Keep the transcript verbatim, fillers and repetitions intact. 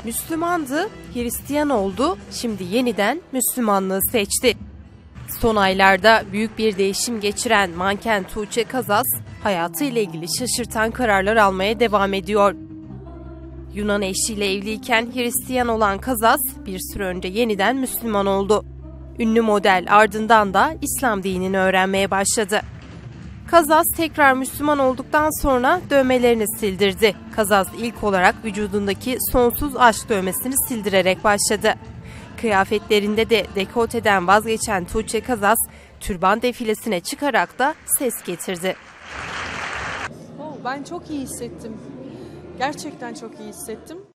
Müslümandı, Hristiyan oldu, şimdi yeniden Müslümanlığı seçti. Son aylarda büyük bir değişim geçiren manken Tuğçe Kazas, hayatıyla ilgili şaşırtan kararlar almaya devam ediyor. Yunan eşiyle evliyken Hristiyan olan Kazas, bir süre önce yeniden Müslüman oldu. Ünlü model ardından da İslam dinini öğrenmeye başladı. Kazas tekrar Müslüman olduktan sonra dövmelerini sildirdi. Kazas ilk olarak vücudundaki sonsuz aşk dövmesini sildirerek başladı. Kıyafetlerinde de dekolteden vazgeçen Tuğçe Kazas, türban defilesine çıkarak da ses getirdi. Ben çok iyi hissettim. Gerçekten çok iyi hissettim.